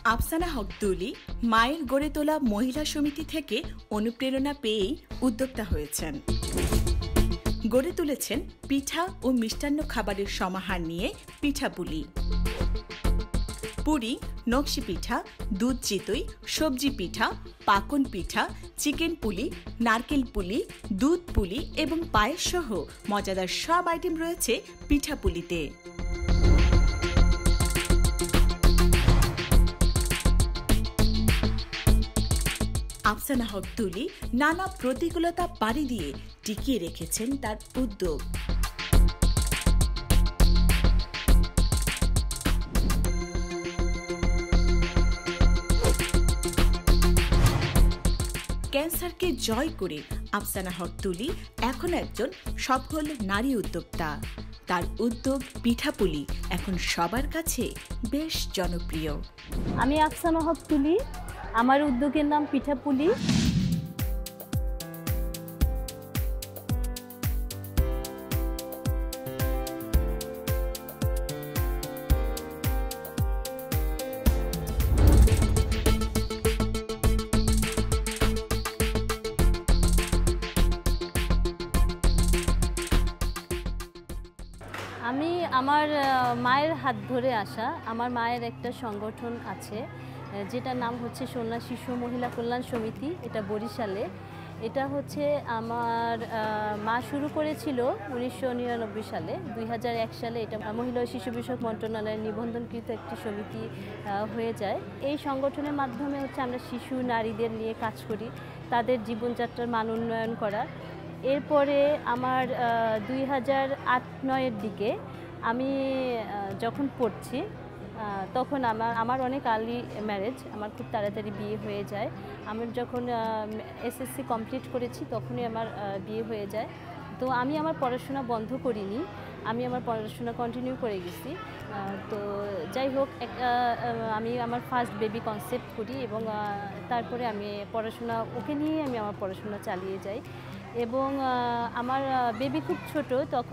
আফসানা হক তুলি মায়ের গড়ে তোলা মহিলা সমিতি থেকে অনুপ্রেরণা পেয়েই উদ্যোক্তা হয়েছেন। গড়ে তুলেছেন পিঠা ও মিষ্টান্ন খাবারের সমাহার নিয়ে পিঠাপুলি। পুরি, নকশি পিঠা, দুধ চিতই, সবজি পিঠা, পাকন পিঠা, চিকেন পুলি, নারকেল পুলি, দুধ পুলি এবং পায়েস সহ মজাদার সব আইটেম রয়েছে পিঠাপুলিতে। আফসানা হক তুলি নানা প্রতিকূলতা পাড়ি দিয়ে টিকিয়ে রেখেছেন তার উদ্যোগ। ক্যান্সারকে জয় করে আফসানা হক তুলি এখন একজন সফল নারী উদ্যোক্তা। তার উদ্যোগ পিঠাপুলি এখন সবার কাছে বেশ জনপ্রিয়। আমি আফসানা হক তুলি, আমার উদ্যোগের নাম পিঠাপুলি। আমি আমার মায়ের হাত ধরে আসা, আমার মায়ের একটা সংগঠন আছে যেটার নাম হচ্ছে সোনা শিশু মহিলা কল্যাণ সমিতি। এটা বরিশালে। এটা হচ্ছে আমার মা শুরু করেছিল 1999 সালে। 2001 সালে এটা মহিলা ও শিশু বিষয়ক মন্ত্রণালয়ের নিবন্ধনকৃত একটি সমিতি হয়ে যায়। এই সংগঠনের মাধ্যমে হচ্ছে আমরা শিশু নারীদের নিয়ে কাজ করি, তাদের জীবনযাত্রার মান উন্নয়ন করা। এরপরে আমার 2008-09 দিকে আমি যখন পড়ছি তখন আমার অনেক আর্লি ম্যারেজ, আমার খুব তাড়াতাড়ি বিয়ে হয়ে যায়। আমি যখন এসএসসি কমপ্লিট করেছি তখনই আমার বিয়ে হয়ে যায়। তো আমি আমার পড়াশোনা বন্ধ করিনি, আমি আমার পড়াশোনা কন্টিনিউ করে গেছি। তো যাই হোক, আমি আমার ফার্স্ট বেবি কনসেপ্ট করি এবং তারপরে আমি পড়াশোনা ওকে নিয়ে আমি আমার পড়াশোনা চালিয়ে যাই। এবং আমার বেবি খুব ছোট, তখন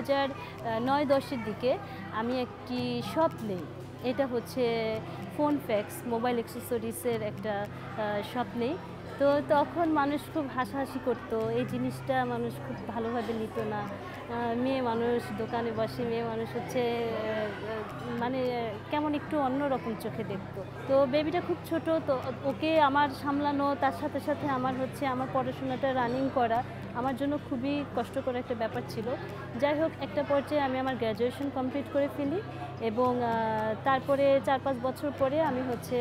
2009-10 দিকে আমি একটি শপ নেই। এটা হচ্ছে ফোন ফ্যাক্স মোবাইল অ্যাক্সেসরিজের একটা শপ নেই। তো তখন মানুষ খুব হাসাহাসি করতো, এই জিনিসটা মানুষ খুব ভালোভাবে নিত না। মেয়ে মানুষ দোকানে বসে, মেয়ে মানুষ হচ্ছে মানে কেমন একটু অন্যরকম চোখে দেখতো। তো বেবিটা খুব ছোট, তো ওকে আমার সামলানো, তার সাথে সাথে আমার হচ্ছে আমার পড়াশোনাটা রানিং করা আমার জন্য খুবই কষ্টকর একটা ব্যাপার ছিল। যাই হোক, একটা পর্যায়ে আমি আমার গ্র্যাজুয়েশন কমপ্লিট করে ফেলি এবং তারপরে 4-5 বছর পরে আমি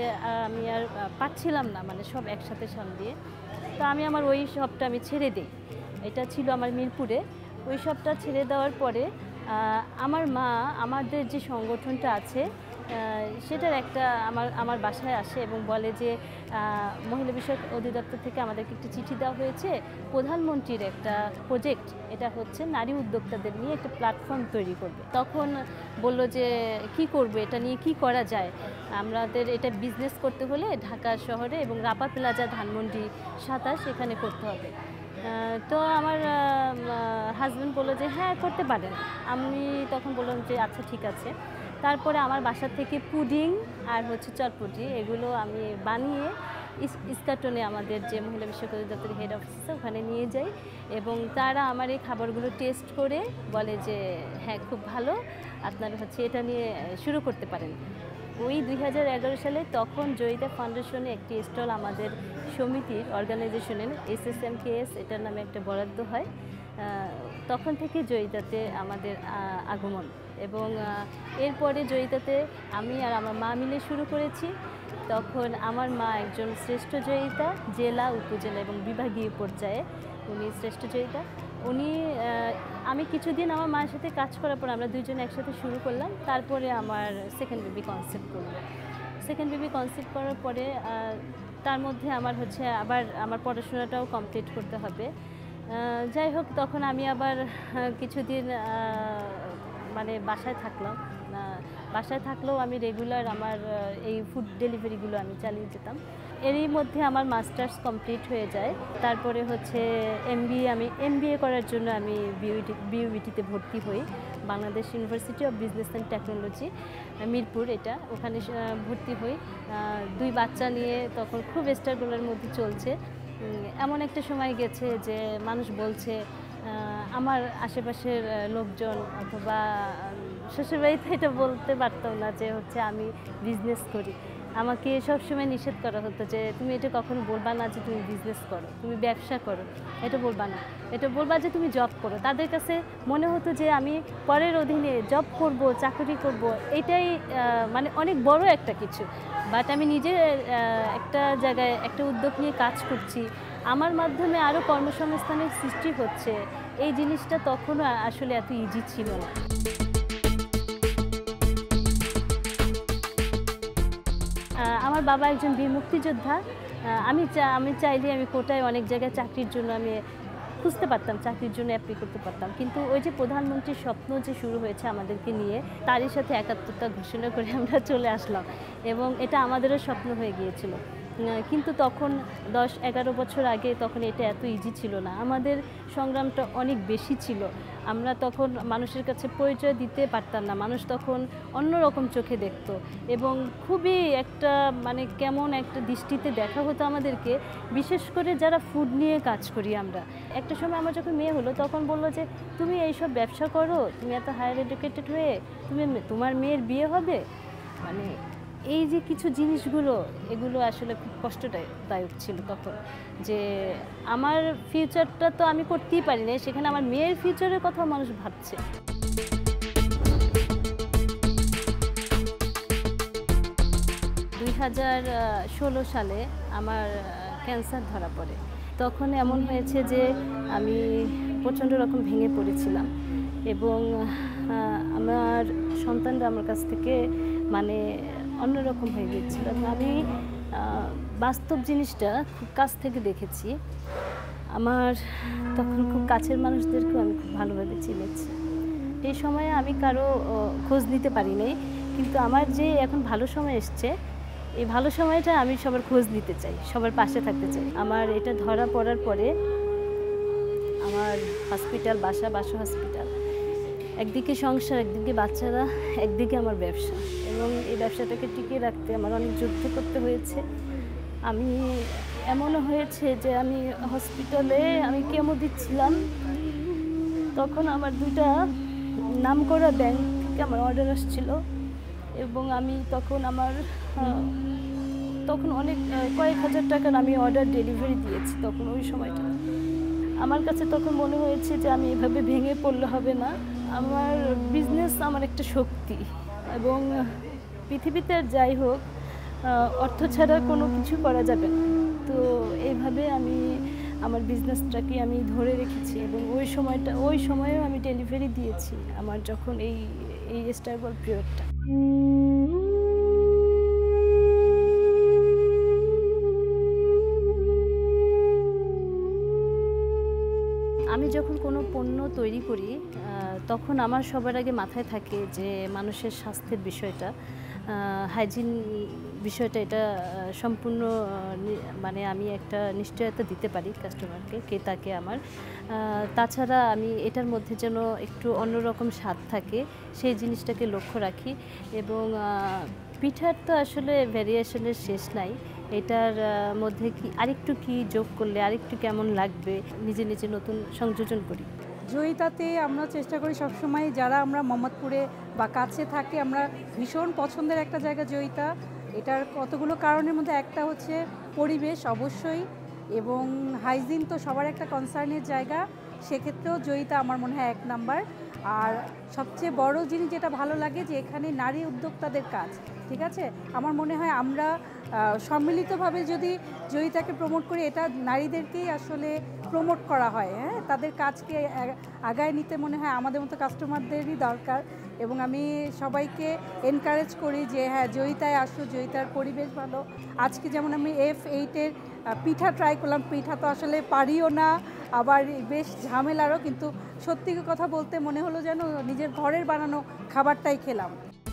আর পাচ্ছিলাম না, মানে সব একসাথে সামলিয়ে। তো আমি আমার ওই শপটা আমি ছেড়ে দিই। এটা ছিল আমার মিরপুরে। ওই শপটা ছেড়ে দেওয়ার পরে আমার মা আমাদের যে সংগঠনটা আছে সেটার একটা আমার বাসায় আসে এবং বলে যে মহিলা বিষয়ক অধিদপ্তর থেকে আমাদেরকে একটি চিঠি দেওয়া হয়েছে, প্রধানমন্ত্রীর একটা প্রজেক্ট, এটা হচ্ছে নারী উদ্যোক্তাদের নিয়ে একটা প্ল্যাটফর্ম তৈরি করবে। তখন বলল যে কি করবে, এটা নিয়ে কি করা যায়, আমাদের এটা বিজনেস করতে হলে ঢাকা শহরে এবং রাপা প্লাজা ধানমন্ডি 27 এখানে করতে হবে। তো আমার হাজব্যান্ড বললো যে হ্যাঁ করতে পারেন। আমি তখন বললাম যে আচ্ছা ঠিক আছে। তারপরে আমার বাসা থেকে পুডিং আর হচ্ছে চটপটি এগুলো আমি বানিয়ে ইস্কাটনে আমাদের যে মহিলা বিষয়ক অধিদপ্তরের হেড অফিস আছে ওখানে নিয়ে যাই এবং তারা আমার এই খাবারগুলো টেস্ট করে বলে যে হ্যাঁ খুব ভালো, আপনারা হচ্ছে এটা নিয়ে শুরু করতে পারেন। ওই 2011 সালে তখন জয়িতা ফাউন্ডেশনে একটি স্টল আমাদের সমিতির অর্গানাইজেশনের SSMKS এটার নামে একটা বরাদ্দ হয়। তখন থেকে জয়িতাতে আমাদের আগমন এবং এরপরে জয়িতাতে আমি আর আমার মা মিলে শুরু করেছি। তখন আমার মা একজন শ্রেষ্ঠ জয়িতা, জেলা, উপজেলা এবং বিভাগীয় পর্যায়ে উনি শ্রেষ্ঠ জয়িতা। আমি কিছুদিন আমার মায়ের সাথে কাজ করার পর আমরা দুইজন একসাথে শুরু করলাম। তারপরে আমার সেকেন্ড বেবি কনসেপ্ট করলো। সেকেন্ড বেবি কনসেপ্ট করার পরে তার মধ্যে আমার হচ্ছে আবার আমার পড়াশোনাটাও কমপ্লিট করতে হবে। যাই হোক, তখন আমি আবার কিছুদিন মানে বাসায় থাকলাম। বাসায় থাকলেও আমি রেগুলার আমার এই ফুড ডেলিভারিগুলো আমি চালিয়ে যেতাম। এরই মধ্যে আমার মাস্টার্স কমপ্লিট হয়ে যায়। তারপরে হচ্ছে এমবিএ করার জন্য আমি বিইউবিটিতে ভর্তি হই, Bangladesh University of Business and Technology, Mirpur, এটা ওখানে ভর্তি হই। 2 বাচ্চা নিয়ে তখন খুব স্ট্রাগলের মধ্যে চলছে। এমন একটা সময় গেছে যে মানুষ বলছে, আমার আশেপাশের লোকজন অথবা শ্বশুরবাড়িতে এটা বলতে পারতাম না যে হচ্ছে আমি বিজনেস করি। আমাকে সবসময় নিষেধ করা হতো যে তুমি এটা কখনো বলবা না যে তুমি বিজনেস করো, তুমি ব্যবসা করো, এটা বলবা না, এটা বলবা যে তুমি জব করো। তাদের কাছে মনে হতো যে আমি পরের অধীনে জব করব, চাকরি করব, এটাই মানে অনেক বড় একটা কিছু। বাট আমি নিজে একটা জায়গায় একটা উদ্যোগ নিয়ে কাজ করছি, আমার মাধ্যমে আরও কর্মসংস্থানের সৃষ্টি হচ্ছে, এই জিনিসটা তখনও আসলে এত ইজি ছিল না। আমার বাবা একজন বীর মুক্তিযোদ্ধা। আমি চাইলে আমি কোটায় অনেক জায়গায় চাকরির জন্য আমি খুঁজতে পারতাম, চাকরির জন্য অ্যাপ্লাই করতে পারতাম, কিন্তু ওই যে প্রধানমন্ত্রীর স্বপ্ন যে শুরু হয়েছে আমাদেরকে নিয়ে, তারই সাথে একাত্মতা ঘোষণা করে আমরা চলে আসলাম এবং এটা আমাদেরও স্বপ্ন হয়ে গিয়েছিল। কিন্তু তখন 10-11 বছর আগে তখন এটা এত ইজি ছিল না, আমাদের সংগ্রামটা অনেক বেশি ছিল। আমরা তখন মানুষের কাছে পরিচয় দিতে পারতাম না, মানুষ তখন অন্যরকম চোখে দেখত এবং খুবই একটা মানে কেমন একটা দৃষ্টিতে দেখা হতো আমাদেরকে, বিশেষ করে যারা ফুড নিয়ে কাজ করি আমরা। একটা সময় আমার যখন মেয়ে হলো তখন বললো যে তুমি এইসব ব্যবসা করো, তুমি এত হায়ার এডুকেটেড হয়ে তোমার মেয়ের বিয়ে হবে, মানে এই যে কিছু জিনিসগুলো, এগুলো আসলে খুব কষ্টদায়ক ছিল তখন, যে আমার ফিউচারটা তো আমি করতেই পারি না, সেখানে আমার মেয়ের ফিউচারের কথা মানুষ ভাবছে। সালে আমার ক্যান্সার ধরা পড়ে। তখন এমন হয়েছে যে আমি প্রচণ্ড রকম ভেঙে পড়েছিলাম এবং আমার সন্তানরা আমার কাছ থেকে মানে অন্যরকম হয়ে গিয়েছিল। আমি বাস্তব জিনিসটা খুব কাছ থেকে দেখেছি। আমার তখন খুব কাছের মানুষদেরকেও আমি খুব ভালোভাবে চিনেছি। এই সময়ে আমি কারো খোঁজ নিতে পারি নাই, কিন্তু আমার যে এখন ভালো সময় এসছে, এই ভালো সময়টা আমি সবার খোঁজ নিতে চাই, সবার পাশে থাকতে চাই। আমার এটা ধরা পড়ার পরে আমার হসপিটাল, বাসা হসপিটাল, একদিকে সংসার, একদিকে বাচ্চারা, একদিকে আমার ব্যবসা, এবং এই ব্যবসাটাকে টিকিয়ে রাখতে আমার অনেক যুদ্ধ করতে হয়েছে। আমি এমনও হয়েছে যে আমি হসপিটালে আমি কেমো দিচ্ছিলাম, তখন আমার 2টা নামকরা ব্যাংক থেকে আমার অর্ডার আসছিল এবং আমি তখন অনেক কয়েক হাজার টাকার আমি অর্ডার ডেলিভারি দিয়েছি। তখন ওই সময়টা আমার কাছে তখন মনে হয়েছে যে আমি এভাবে ভেঙে পড়লে হবে না, আমার বিজনেস আমার একটা শক্তি, এবং পৃথিবীতে আর যাই হোক অর্থ ছাড়া কোনো কিছু করা যাবে না। তো এইভাবে আমি আমার বিজনেসটাকে আমি ধরে রেখেছি এবং ওই সময়েও আমি ডেলিভারি দিয়েছি আমার যখন এই স্ট্রাগল পিরিয়ডটা। আমি যখন কোনো পণ্য তৈরি করি তখন আমার সবার আগে মাথায় থাকে যে মানুষের স্বাস্থ্যের বিষয়টা, হাইজিন বিষয়টা, এটা সম্পূর্ণ মানে আমি একটা নিশ্চয়তা দিতে পারি কাস্টমারকে, ক্রেতাকে আমার। তাছাড়া আমি এটার মধ্যে যেন একটু অন্যরকম স্বাদ থাকে সেই জিনিসটাকে লক্ষ্য রাখি, এবং পিঠার তো আসলে ভ্যারিয়েশনের শেষ নাই, এটার মধ্যে আরেকটু কি যোগ করলে আরেকটু কেমন লাগবে, নিজে নিজে নতুন সংযোজন করি। জয়িতাতে আমরা চেষ্টা করি সবসময়, যারা আমরা মোহাম্মদপুরে বা কাছে থাকি, আমরা ভীষণ পছন্দের একটা জায়গা জয়িতা। এটার কতগুলো কারণের মধ্যে একটা হচ্ছে পরিবেশ অবশ্যই, এবং হাইজিন তো সবার একটা কনসার্নের জায়গা, সেক্ষেত্রেও জয়িতা আমার মনে হয় 1 নাম্বার। আর সবচেয়ে বড় জিনিস যেটা ভালো লাগে যে এখানে নারী উদ্যোক্তাদের কাজ, ঠিক আছে, আমার মনে হয় আমরা সম্মিলিতভাবে যদি জয়িতাকে প্রমোট করি, এটা নারীদেরকেই আসলে প্রমোট করা হয়, হ্যাঁ, তাদের কাজকে আগায় নিতে মনে হয় আমাদের মতো কাস্টমারদেরই দরকার। এবং আমি সবাইকে এনকারেজ করি যে হ্যাঁ, জয়িতায় আসো, জয়িতার পরিবেশ ভালো। আজকে যেমন আমি F8-এর পিঠা ট্রাই করলাম, পিঠা তো আসলে পারিও না, আবার বেশ ঝামেলারও, কিন্তু সত্যি কথা বলতে মনে হলো যেন নিজের ঘরের বানানো খাবারটাই খেলাম।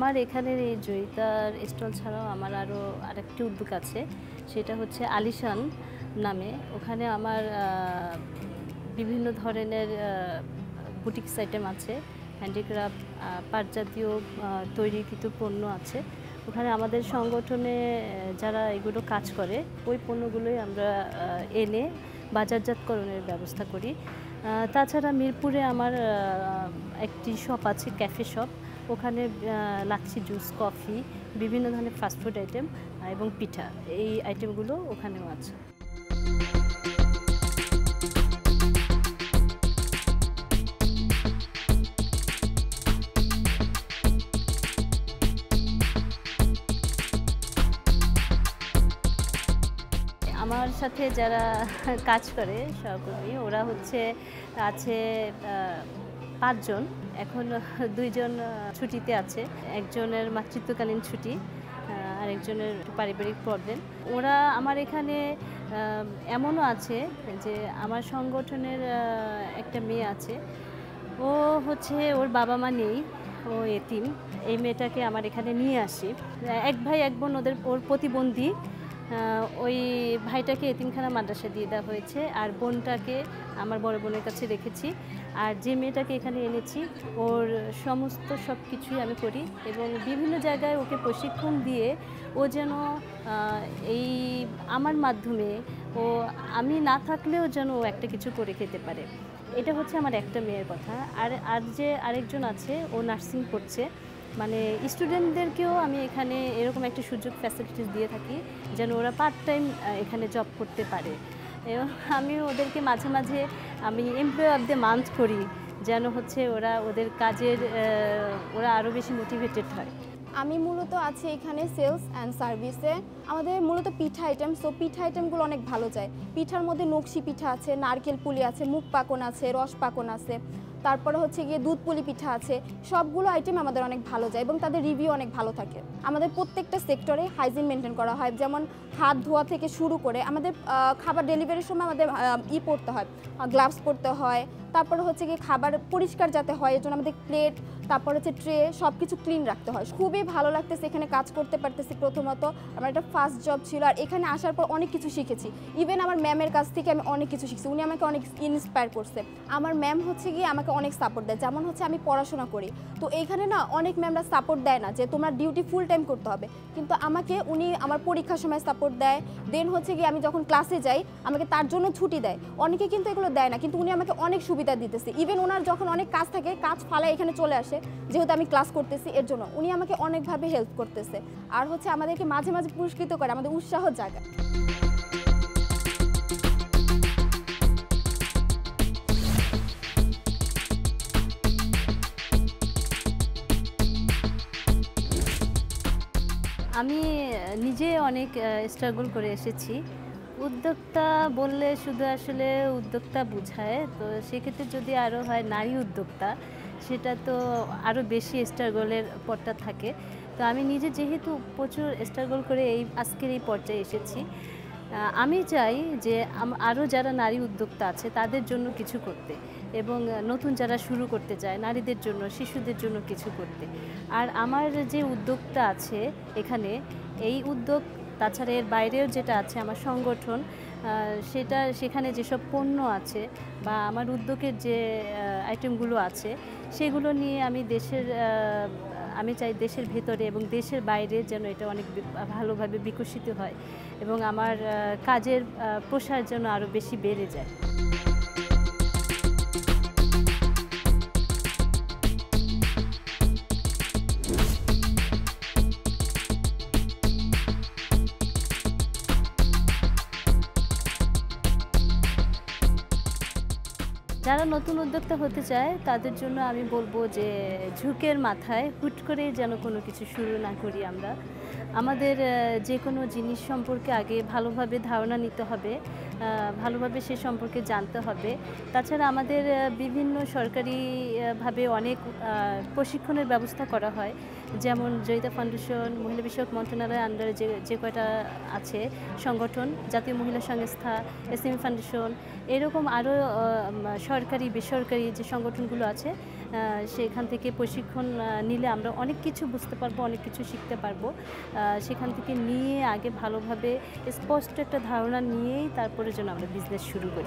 আমার এখানের এই জয়িতার স্টল ছাড়াও আমার আরেকটি উদ্যোগ আছে, সেটা হচ্ছে আলিশান নামে। ওখানে আমার বিভিন্ন ধরনের বুটিক্স আইটেম আছে, হ্যান্ডিক্রাফট, পাট জাতীয় তৈরিকৃত পণ্য আছে। ওখানে আমাদের সংগঠনে যারা এগুলো কাজ করে ওই পণ্যগুলোই আমরা এনে বাজারজাতকরণের ব্যবস্থা করি। তাছাড়া মিরপুরে আমার একটি শপ আছে, ক্যাফে শপ। ওখানে লাচ্ছি, জুস, কফি, বিভিন্ন ধরনের ফাস্টফুড আইটেম এবং পিঠা, এই আইটেমগুলো ওখানেও আছে। আমার সাথে যারা কাজ করে সহকর্মী, ওরা আছে 5 জন। এখন 2 জন ছুটিতে আছে, একজনের মাতৃত্বকালীন ছুটি, আর একজনের পারিবারিক প্রবলেম। ওরা আমার এখানে এমনও আছে যে আমার সংগঠনের একটা মেয়ে আছে, ও ওর বাবা মা নেই, ও এতিম। এই মেয়েটাকে আমার এখানে নিয়ে আসি। 1 ভাই 1 বোন, ওর প্রতিবন্ধী। ওই ভাইটাকে এতিমখানা মাদ্রাসা দিয়ে দেওয়া হয়েছে, আর বোনটাকে আমার বড় বোনের কাছে রেখেছি। আর যে মেয়েটাকে এখানে এনেছি, ওর সমস্ত সব কিছুই আমি করি এবং বিভিন্ন জায়গায় ওকে প্রশিক্ষণ দিয়ে ও যেন এই আমার মাধ্যমে আমি না থাকলেও যেন ও একটা কিছু করে খেতে পারে। এটা হচ্ছে আমার একটা মেয়ের কথা। আর যে আরেকজন আছে, ও নার্সিং করছে। মানে স্টুডেন্টদেরকেও আমি এখানে এরকম একটা সুযোগ ফ্যাসিলিটিস দিয়ে থাকি যেন ওরা পার্ট টাইম এখানে জব করতে পারে। এবং আমি ওদেরকে মাঝে মাঝে এমপ্লয়ি অফ দ্য মান্থ করি, যেন ওরা ওদের কাজের ওরা আরও বেশি মোটিভেটেড হয়। আমি মূলত আছি এখানে সেলস অ্যান্ড সার্ভিসে। আমাদের মূলত পিঠা আইটেম, সো পিঠা আইটেমগুলো অনেক ভালো যায়। পিঠার মধ্যে নকশি পিঠা আছে, নারকেল পুলি আছে, মুগ পাকন আছে, রস পাকন আছে, তারপরে গিয়ে দুধ পুলি পিঠা আছে। সবগুলো আইটেম আমাদের অনেক ভালো যায় এবং তাদের রিভিউ অনেক ভালো থাকে। আমাদের প্রত্যেকটা সেক্টরে হাইজিন মেনটেন করা হয়, যেমন হাত ধোয়া থেকে শুরু করে আমাদের খাবার ডেলিভারির সময় আমাদের পরতে হয়, গ্লাভস পরতে হয়। তারপরে গিয়ে খাবার পরিষ্কার যাতে হয়, এর জন্য আমাদের প্লেট, তারপর ট্রে, সব কিছু ক্লিন রাখতে হয়। খুবই ভালো লাগতেছে এখানে কাজ করতে পারতেছি। প্রথমত আমার একটা ফার্স্ট জব ছিল, আর এখানে আসার পর অনেক কিছু শিখেছি। ইভেন আমার ম্যামের কাছ থেকে আমি অনেক কিছু শিখছি, উনি আমাকে অনেক ইন্সপায়ার করছে। আমার ম্যাম গিয়ে আমাকে অনেক সাপোর্ট দেয়, যেমন আমি পড়াশোনা করি, তো এইখানে না অনেক ম্যামরা সাপোর্ট দেয় না যে তোমার ডিউটি ফুল টাইম করতে হবে, কিন্তু আমাকে উনি আমার পরীক্ষার সময় সাপোর্ট দেয়। দেন গিয়ে আমি যখন ক্লাসে যাই আমাকে তার জন্য ছুটি দেয়। অনেকে কিন্তু এগুলো দেয় না, কিন্তু উনি আমাকে অনেক সুবিধা দিতেছে। ইভেন ওনার যখন অনেক কাজ থাকে, কাজ ফালায় এখানে চলে আসে, যেহেতু আমি ক্লাস করতেছি, এর জন্য উনি আমাকে অনেকভাবে হেল্প করতেছে। আর আমাদেরকে মাঝে মাঝে পুরস্কৃত করে, আমাদের উৎসাহ জাগায়। আমি নিজে অনেক স্ট্রাগল করে এসেছি। উদ্যোক্তা বললে শুধু আসলে উদ্যোক্তা বোঝায়, তো সেক্ষেত্রে যদি আরও হয় নারী উদ্যোক্তা, সেটা তো আরও বেশি স্ট্রাগলের পথটা থাকে। তো আমি নিজে যেহেতু প্রচুর স্ট্রাগল করে আজকের এই পর্যায়ে এসেছি, আমি চাই যে আরও যারা নারী উদ্যোক্তা আছে তাদের জন্য কিছু করতে, এবং নতুন যারা শুরু করতে চায় নারীদের জন্য, শিশুদের জন্য কিছু করতে। আর আমার যে উদ্যোগটা আছে এখানে, এই উদ্যোগ তাছাড়া এর বাইরেও যেটা আছে আমার সংগঠন, সেখানে যেসব পণ্য আছে বা আমার উদ্যোগের যে আইটেমগুলো আছে, সেগুলো নিয়ে আমি চাই দেশের ভেতরে এবং দেশের বাইরে যেন এটা অনেক ভালোভাবে বিকশিত হয় এবং আমার কাজের প্রসার যেন আরও বেশি বেড়ে যায়। যারা নতুন উদ্যোক্তা হতে চায় তাদের জন্য আমি বলবো যে ঝুঁকের মাথায় হুট করে যেন কোনো কিছু শুরু না করি। আমাদের যে কোনো জিনিস সম্পর্কে আগে ভালোভাবে ধারণা নিতে হবে, ভালোভাবে সে সম্পর্কে জানতে হবে। তাছাড়া আমাদের বিভিন্ন সরকারিভাবে অনেক প্রশিক্ষণের ব্যবস্থা করা হয়, যেমন জয়িতা ফাউন্ডেশন, মহিলা বিষয়ক মন্ত্রণালয়ের আন্ডারে যে কয়টা আছে সংগঠন, জাতীয় মহিলা সংস্থা, এসএমই ফাউন্ডেশন, এরকম আরও সরকারি বেসরকারি যে সংগঠনগুলো আছে সেখান থেকে প্রশিক্ষণ নিলে আমরা অনেক কিছু বুঝতে পারবো, অনেক কিছু শিখতে পারবো। সেখান থেকে নিয়ে আগে ভালোভাবে স্পষ্ট একটা ধারণা নিয়েই তারপরে যেন আমরা বিজনেস শুরু করি।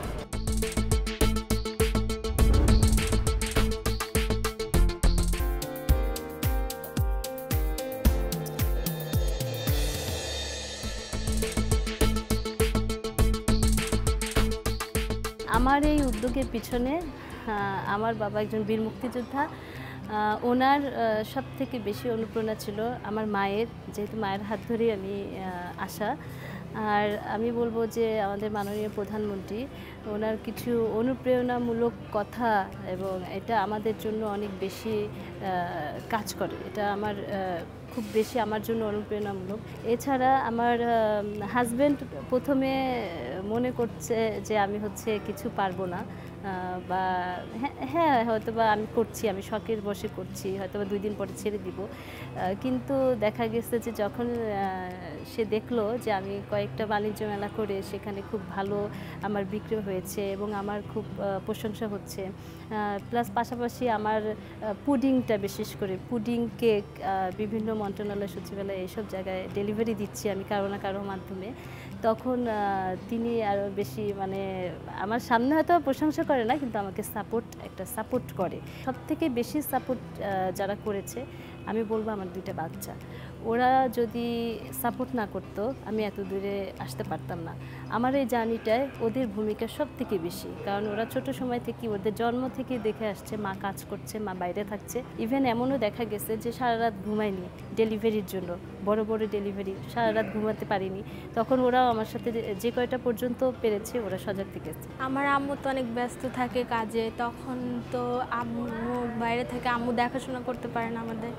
আমার এই উদ্যোগের পিছনে আমার বাবা একজন বীর মুক্তিযোদ্ধা। ওনার সবথেকে বেশি অনুপ্রেরণা ছিল আমার মায়ের, যেহেতু মায়ের হাত ধরেই আমি আসা। আর আমি বলবো যে আমাদের মাননীয় প্রধানমন্ত্রী, ওনার কিছু অনুপ্রেরণামূলক কথা এবং এটা আমাদের জন্য অনেক বেশি কাজ করে। এটা আমার খুব বেশি আমার জন্য অনুপ্রেরণামূলক। এছাড়া আমার হাজব্যান্ড প্রথমে মনে করছে যে আমি হচ্ছে কিছু পারবো না, বা হ্যাঁ হয়তো বা আমি করছি, আমি শখের বসে করছি, হয়তো বা 2 দিন পরে ছেড়ে দিব। কিন্তু দেখা গেছে যে যখন সে দেখলো যে আমি কয়েকটা বাণিজ্য মেলা করে সেখানে খুব ভালো আমার বিক্রি হয়েছে এবং আমার খুব প্রশংসা হচ্ছে, প্লাস পাশাপাশি আমার পুডিংটা, বিশেষ করে পুডিং, কেক বিভিন্ন মন্ত্রণালয়, সচিবালয় এইসব জায়গায় ডেলিভারি দিচ্ছি আমি কারো না কারো মাধ্যমে, তখন তিনি আরও বেশি মানে আমার সামনে হয়তো প্রশংসা করে না, কিন্তু আমাকে সাপোর্ট করে। সবথেকে বেশি সাপোর্ট যারা করেছে আমি বলবো আমার 2টা বাচ্চা। ওরা যদি সাপোর্ট না করতো আমি এত দূরে আসতে পারতাম না। আমার এই জার্নিটায় ওদের ভূমিকা সবথেকে বেশি, কারণ ওরা ছোট সময় থেকে, ওদের জন্ম থেকে দেখে আসছে মা কাজ করছে, মা বাইরে থাকছে। ইভেন এমনও দেখা গেছে যে সারা রাত ঘুমায়নি ডেলিভারির জন্য, বড় বড় ডেলিভারি, সারা রাত ঘুমাতে পারিনি, তখন ওরাও আমার সাথে যে কয়টা পর্যন্ত পেরেছে ওরা সজাগ থেকেছে। আমার আম্মু তো অনেক ব্যস্ত থাকে কাজে, তখন তো আম্মু বাইরে থেকে, আম্মু দেখাশোনা করতে পারে না আমাদের।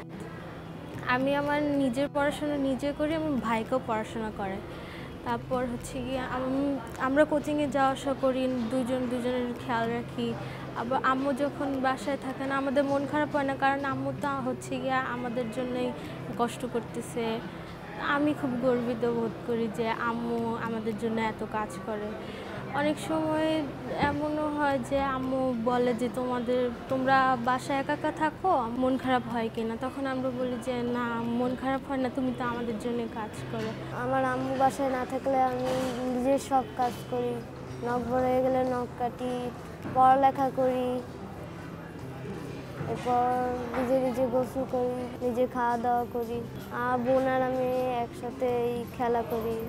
আমি আমার নিজের পড়াশোনা নিজে করি, আমার ভাইকেও পড়াশোনা করে। তারপর হচ্ছে গিয়ে আমরা কোচিংয়ে যাওয়া আসা করি, দুজনের খেয়াল রাখি। আবার আম্মু যখন বাসায় থাকে না আমাদের মন খারাপ হয় না, কারণ আম্মু তো হচ্ছে গিয়ে আমাদের জন্যই কষ্ট করতেছে। আমি খুব গর্বিত বোধ করি যে আম্মু আমাদের জন্য এত কাজ করে। অনেক সময় এমনও হয় যে আম্মু বলে যে তোমরা বাসায় একা একা থাকো, মন খারাপ হয় কিনা, তখন আমরা বলি যে না, মন খারাপ হয় না, তুমি তো আমাদের জন্য কাজ করো। আমার আম্মু বাসায় না থাকলে আমি নিজের সব কাজ করি, নখ বড় হয়ে গেলে নখ কাটি, পড়ালেখা করি, এরপর নিজে গোসল করি, নিজে খাওয়া দাওয়া করি, আর বোন আর আমি একসাথে খেলা করি।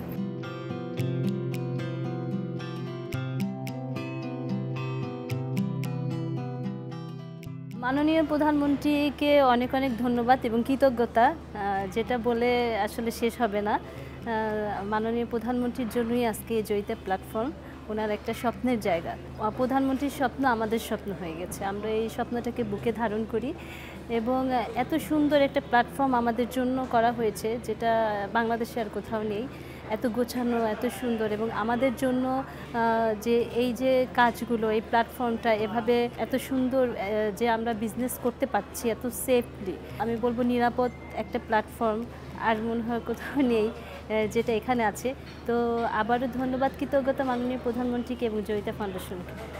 মাননীয় প্রধানমন্ত্রীকে অনেক অনেক ধন্যবাদ এবং কৃতজ্ঞতা, যেটা বলে আসলে শেষ হবে না। মাননীয় প্রধানমন্ত্রীর জন্যই আজকে এই জয়িতা প্ল্যাটফর্ম, ওনার একটা স্বপ্নের জায়গা। প্রধানমন্ত্রীর স্বপ্ন আমাদের স্বপ্ন হয়ে গেছে, আমরা এই স্বপ্নটাকে বুকে ধারণ করি এবং এত সুন্দর একটা প্ল্যাটফর্ম আমাদের জন্য করা হয়েছে, যেটা বাংলাদেশে আর কোথাও নেই। এত গোছানো, এত সুন্দর, এবং আমাদের জন্য যে এই যে কাজগুলো, এই প্ল্যাটফর্মটা এভাবে এত সুন্দর যে আমরা বিজনেস করতে পারছি এত সেফলি, আমি বলবো নিরাপদ একটা প্ল্যাটফর্ম আর মনে হয় কোথাও নেই যেটা এখানে আছে। তো আবারও ধন্যবাদ, কৃতজ্ঞতা মাননীয় প্রধানমন্ত্রীকে এবং জয়িতা ফাউন্ডেশনকে।